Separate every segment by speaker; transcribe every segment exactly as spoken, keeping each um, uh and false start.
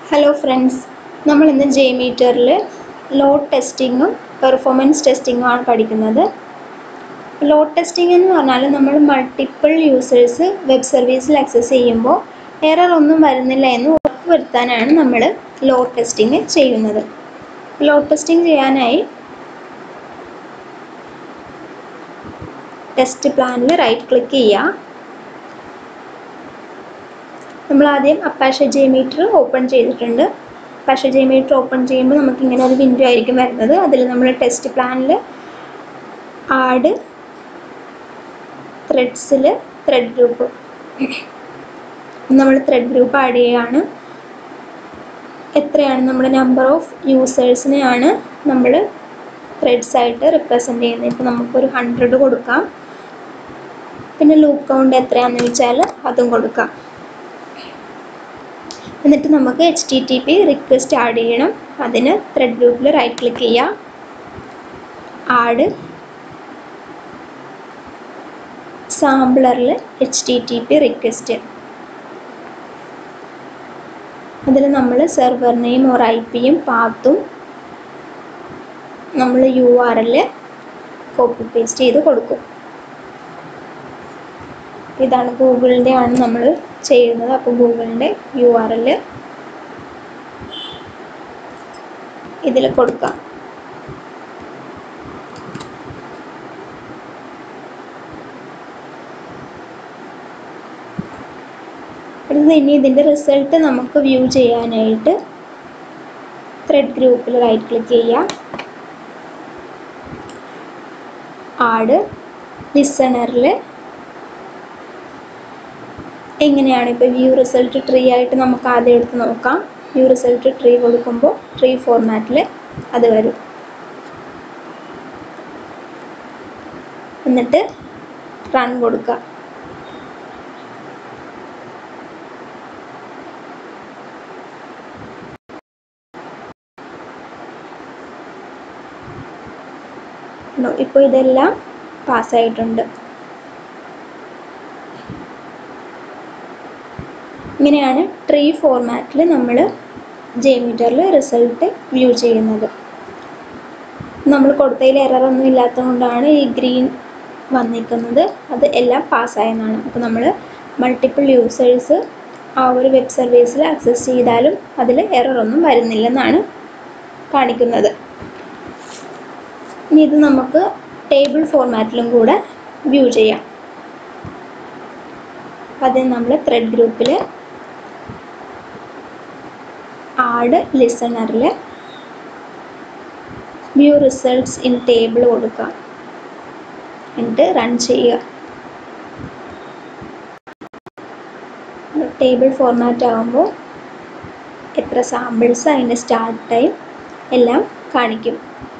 Speaker 1: Hello friends, നമ്മൾ ഇന്ന് ജെമീറ്ററിൽ load ടെസ്റ്റിങ്ങും performance ടെസ്റ്റിങ്ങും ആണ് പഠിക്കുന്നത്. ലോഡ് ടെസ്റ്റിംഗ് എന്ന് പറഞ്ഞാൽ നമ്മൾ മൾട്ടിപ്പിൾ യൂസേഴ്സ് വെബ് സർവീസിൽ ആക്സസ് ചെയ്യുമ്പോൾ എറർ ഒന്നും വരുന്നില്ല എന്ന് ഉറപ്പുവരുത്താനാണ് നമ്മൾ ലോഡ് ടെസ്റ്റിംഗ് ചെയ്യുന്നത്. ലോഡ് ടെസ്റ്റിംഗ് ചെയ്യാനായി ടെസ്റ്റ് പ്ലാനിൽ റൈറ്റ് ക്ലിക്ക് ചെയ്യുക. നമ്മൾ ആദ്യം അപ്പാഷെ ജെമീറ്റർ ഓപ്പൺ ചെയ്തിട്ടുണ്ട്. അപ്പാഷെ ജെമീറ്റർ ഓപ്പൺ ചെയ്യുമ്പോൾ നമുക്ക് ഇങ്ങനെ ഒരു വിൻഡോ ആയിരിക്കും വരുന്നത്. അതിൽ നമ്മൾ ടെസ്റ്റ് പ്ലാനിൽ ആഡ് ത്രെഡ്സിൽ ത്രെഡ് ഗ്രൂപ്പ് നമ്മൾ ത്രെഡ് ഗ്രൂപ്പ് ആഡ് ചെയ്യുകയാണ്. എത്രയാണ് നമ്മുടെ നമ്പർ ഓഫ് യൂസേഴ്സിനെയാണ് നമ്മൾ ത്രെഡ്സ് ആയിട്ട് റിപ്രസെൻ്റ് ചെയ്യുന്നത്. ഇപ്പോൾ നമുക്കൊരു ഹൺഡ്രഡ് കൊടുക്കാം. പിന്നെ ലൂപ്പ് കൗണ്ട് എത്രയാണെന്ന് വെച്ചാൽ അതും കൊടുക്കാം. എന്നിട്ട് നമുക്ക് H T T P request add ചെയ്യണം. അതിന് ത്രെഡ് ഗ്രൂപ്പിൽ റൈറ്റ് ക്ലിക്ക് ചെയ്യുക, ആഡ് സാമ്പിളറിൽ H T T P request. അതിൽ നമ്മൾ സെർവർ നെയിം ഓർ ഐ പിയും പാത്തും നമ്മൾ U R L copy paste ചെയ്ത് കൊടുക്കും. ഇതാണ് ഗൂഗിളിൻ്റെ ആണ് നമ്മൾ ചെയ്യുന്നത്. അപ്പോൾ ഗൂഗിളിൻ്റെ യു ആർ എൽ ഇതിൽ കൊടുക്കാം. അടുത്തത് ഇനി ഇതിൻ്റെ റിസൾട്ട് നമുക്ക് വ്യൂ ചെയ്യാനായിട്ട് ത്രെഡ് ഗ്രൂപ്പിൽ റൈറ്റ് ക്ലിക്ക് ചെയ്യുക, ആഡ് ലിസണറിൽ എങ്ങനെയാണ് ഇപ്പോൾ വ്യൂ റിസൾട്ട് ട്രീ ആയിട്ട് നമുക്ക് ആദ്യം എടുത്ത് നോക്കാം. വ്യൂ റിസൾട്ട് ട്രീ കൊടുക്കുമ്പോൾ ട്രീ ഫോർമാറ്റിൽ അത് വരും. എന്നിട്ട് റൺ കൊടുക്കുക. ഇപ്പോൾ ഇതെല്ലാം പാസ്സായിട്ടുണ്ട്. ഇങ്ങനെയാണ് ട്രീ ഫോർമാറ്റിൽ നമ്മൾ ജെമീറ്ററിൽ റിസൾട്ട് വ്യൂ ചെയ്യുന്നത്. നമ്മൾ കൊടുത്തതിൽ എറർ ഒന്നും ഇല്ലാത്തതുകൊണ്ടാണ് ഈ ഗ്രീൻ വന്നിരിക്കുന്നത്. അത് എല്ലാം പാസ്സായെന്നാണ്. അപ്പോൾ നമ്മൾ മൾട്ടിപ്പിൾ യൂസേഴ്സ് ആ ഒരു വെബ് സർവീസിൽ ആക്സസ് ചെയ്താലും അതിൽ എറർ ഒന്നും വരുന്നില്ലെന്നാണ് കാണിക്കുന്നത്. ഇനി ഇത് നമുക്ക് ടേബിൾ ഫോർമാറ്റിലും കൂടെ വ്യൂ ചെയ്യാം. അതിന് നമ്മൾ ത്രെഡ് ഗ്രൂപ്പിൽ ആഡ് ലിസണറിൽ വ്യൂ റിസൾട്ട്സ് ഇൻ ടേബിൾ കൊടുക്കുക. എന്നിട്ട് റൺ ചെയ്യുക. ടേബിൾ ഫോർമാറ്റ് ആകുമ്പോൾ എത്ര സാമ്പിൾസ്, അതിൻ്റെ സ്റ്റാർട്ട് ടൈം എല്ലാം കാണിക്കും.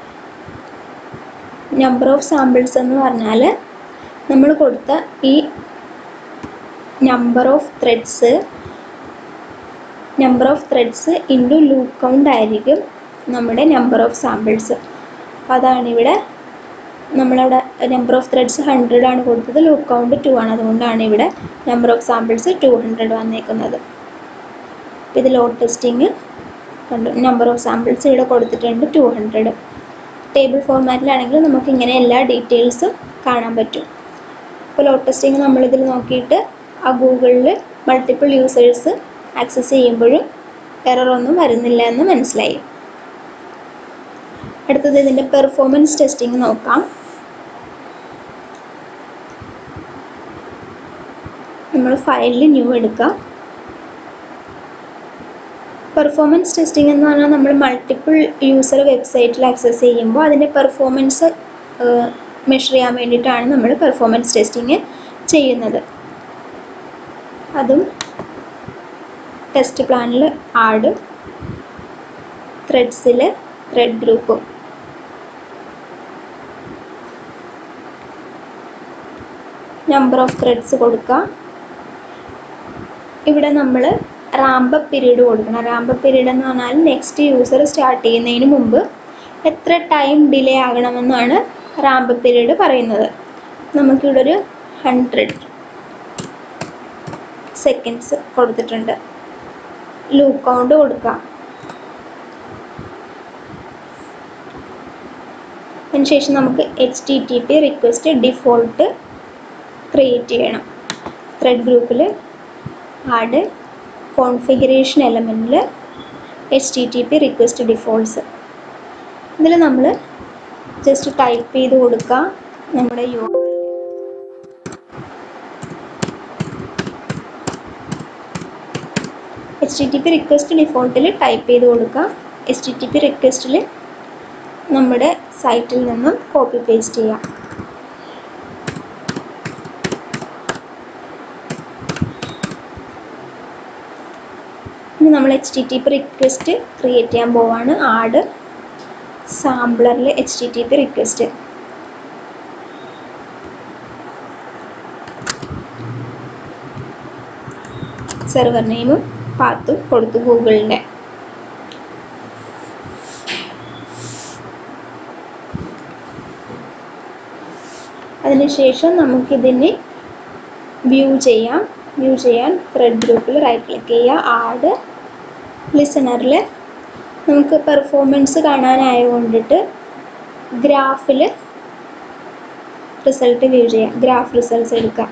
Speaker 1: നമ്പർ ഓഫ് സാമ്പിൾസ് എന്ന് പറഞ്ഞാൽ നമ്മൾ കൊടുത്ത ഈ number of threads number of threads into loop count ആയിരിക്കും നമ്മുടെ നമ്പർ ഓഫ് സാമ്പിൾസ്. അപ്പോൾ അതാണ് ഇവിടെ നമ്മളവിടെ നമ്പർ ഓഫ് ത്രെഡ്സ് ഹൺഡ്രഡ് ആണ് കൊടുത്തത്, ലൂപ്പ് കൗണ്ട് ടു ആണ്. അതുകൊണ്ടാണ് ഇവിടെ number of samples two hundred വന്നേക്കുന്നത്. ഇത് ലോഡ് ടെസ്റ്റിങ് കണ്ടു. നമ്പർ ഓഫ് സാമ്പിൾസ് ഇവിടെ കൊടുത്തിട്ടുണ്ട് ടു ഹൺഡ്രഡ്. ടേബിൾ ഫോർമാറ്റിലാണെങ്കിൽ നമുക്ക് ഇങ്ങനെ എല്ലാ ഡീറ്റെയിൽസും കാണാൻ പറ്റും. ഇപ്പോൾ ലോഡ് ടെസ്റ്റിങ് നമ്മളിതിൽ നോക്കിയിട്ട് ആ ഗൂഗിളിൽ മൾട്ടിപ്പിൾ യൂസേഴ്സ് ആക്സസ് ചെയ്യുമ്പോഴും എറർ ഒന്നും വരുന്നില്ല എന്ന് മനസ്സിലായി. അടുത്തത് ഇതിൻ്റെ പെർഫോമൻസ് ടെസ്റ്റിംഗ് നോക്കാം. നമ്മൾ ഫയലിൽ ന്യൂ എടുക്കുക. പെർഫോമൻസ് ടെസ്റ്റിംഗ് എന്ന് പറഞ്ഞാൽ നമ്മൾ മൾട്ടിപ്പിൾ യൂസർ വെബ്സൈറ്റിൽ ആക്സസ് ചെയ്യുമ്പോൾ അതിൻ്റെ പെർഫോമൻസ് മെഷർ ചെയ്യാൻ വേണ്ടിയിട്ടാണ് നമ്മൾ പെർഫോമൻസ് ടെസ്റ്റിംഗ് ചെയ്യുന്നത്. അതും ടെസ്റ്റ് പ്ലാനിൽ ആഡ് ത്രെഡ്സിൽ thread group. Number of threads കൊടുക്കുക. ഇവിടെ നമ്മൾ റാമ്പ് അപ്പ് പീരീഡ് കൊടുക്കണം. റാമ്പ് അപ്പ് പീരീഡ് എന്ന് പറഞ്ഞാൽ നെക്സ്റ്റ് യൂസർ സ്റ്റാർട്ട് ചെയ്യുന്നതിന് മുമ്പ് എത്ര ടൈം ഡിലേ ആകണമെന്നാണ് റാമ്പ് അപ്പ് പീരീഡ് പറയുന്നത്. നമുക്കിവിടെ ഒരു ഹൺഡ്രഡ് സെക്കൻഡ്സ് കൊടുത്തിട്ടുണ്ട്. ലൂപ്പ് കൗണ്ട് കൊടുക്കാം. അതിനുശേഷം നമുക്ക് H T T P request default create ചെയ്യണം. ത്രെഡ് ഗ്രൂപ്പിൽ ആഡ് കോൺഫിഗറേഷൻ എലമെൻറ്റിൽ H T T P request defaults. ഇതിൽ നമ്മൾ ജസ്റ്റ് ടൈപ്പ് ചെയ്ത് കൊടുക്കാം നമ്മുടെ യു H T T P request ഡിഫോൾട്ടിൽ ടൈപ്പ് ചെയ്ത് കൊടുക്കാം. എച്ച് ടി ടി പി റിക്വസ്റ്റിൽ നമ്മുടെ സൈറ്റിൽ നിന്നും കോപ്പി പേസ്റ്റ് ചെയ്യാം. ഇനി നമ്മൾ H T T P request create ചെയ്യാൻ പോവാണ്. ആഡ് സാമ്പിളറിൽ H T T P request. Server നെയിമും പാത്തും കൊടുത്തു ഗൂഗിളിൻ്റെ. അതിനുശേഷം നമുക്കിതിനെ വ്യൂ ചെയ്യാം. വ്യൂ ചെയ്യാൻ ത്രെഡ് ഗ്രൂപ്പിൽ റൈറ്റ് ക്ലിക്ക് ചെയ്യുക. ആഡ് ലിസണറിൽ നമുക്ക് പെർഫോമൻസ് കാണാനായത് കൊണ്ടിട്ട് ഗ്രാഫിൽ റിസൾട്ട് വ്യൂ ചെയ്യാം. ഗ്രാഫ് റിസൾട്ട്സ് എടുക്കാം.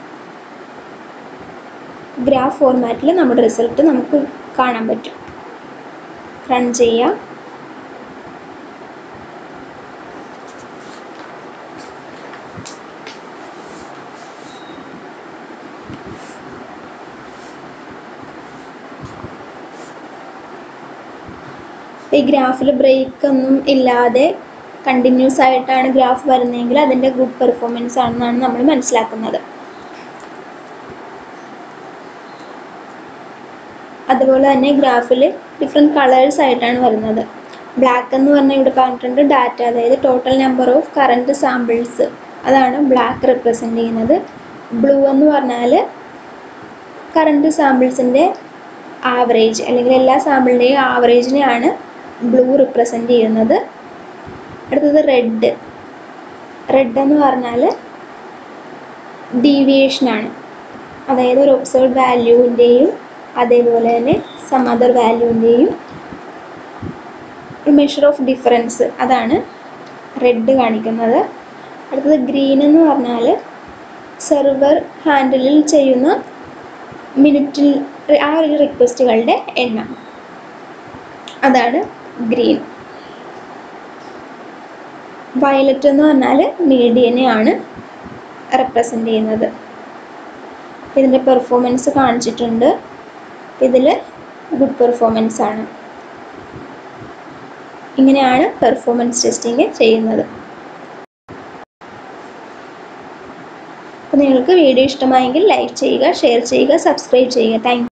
Speaker 1: ഗ്രാഫ് ഫോർമാറ്റിൽ നമ്മുടെ റിസൾട്ട് നമുക്ക് കാണാൻ പറ്റും. റൺ ചെയ്യാം. ഈ ഗ്രാഫിൽ ബ്രേക്ക് ഒന്നും ഇല്ലാതെ കണ്ടിന്യൂസ് ആയിട്ടാണ് ഗ്രാഫ് വരുന്നതെങ്കിൽ അതിൻ്റെ ഗുഡ് പെർഫോമൻസ് ആണെന്നാണ് നമ്മൾ മനസ്സിലാക്കുന്നത്. അതുപോലെ തന്നെ ഗ്രാഫിൽ ഡിഫറെൻറ്റ് കളേഴ്സ് ആയിട്ടാണ് വരുന്നത്. ബ്ലാക്ക് എന്ന് പറഞ്ഞാൽ ഇവിടെ പറഞ്ഞിട്ടുണ്ട് ഡാറ്റ, അതായത് total number of current samples, അതാണ് ബ്ലാക്ക് റെപ്രസെൻ്റ് ചെയ്യുന്നത്. ബ്ലൂ എന്ന് പറഞ്ഞാൽ കറൻറ്റ് സാമ്പിൾസിൻ്റെ ആവറേജ്, അല്ലെങ്കിൽ എല്ലാ സാമ്പിളിൻ്റെയും ആവറേജിനെയാണ് ബ്ലൂ റിപ്രസെൻ്റ് ചെയ്യുന്നത്. അടുത്തത് റെഡ്. റെഡ് എന്ന് പറഞ്ഞാൽ ഡീവിയേഷനാണ്, അതായത് ഒരു ഒബ്സർവ്ഡ് വാല്യൂവിൻ്റെയും അതേപോലെ തന്നെ സം അതർ വാല്യൂവിൻ്റെയും മെഷർ ഓഫ് ഡിഫറൻസ്, അതാണ് റെഡ് കാണിക്കുന്നത്. അടുത്തത് ഗ്രീൻ എന്ന് പറഞ്ഞാൽ സെർവർ ഹാൻഡിലിൽ ചെയ്യുന്ന മിനിറ്റിൽ ആ ഒരു റിക്വസ്റ്റുകളുടെ എണ്ണം, അതാണ് ഗ്രീൻ. വയലറ്റ് എന്ന് പറഞ്ഞാൽ മീഡിയനെയാണ് റെപ്രസെൻ്റ് ചെയ്യുന്നത്. ഇതിൻ്റെ പെർഫോമൻസ് കാണിച്ചിട്ടുണ്ട്. ഇതിൽ ഗുഡ് പെർഫോമൻസ് ആണ്. ഇങ്ങനെയാണ് പെർഫോമൻസ് ടെസ്റ്റിംഗ് ചെയ്യുന്നത്. അപ്പോൾ നിങ്ങൾക്ക് വീഡിയോ ഇഷ്ടമായെങ്കിൽ ലൈക്ക് ചെയ്യുക, ഷെയർ ചെയ്യുക, സബ്സ്ക്രൈബ് ചെയ്യുക. താങ്ക്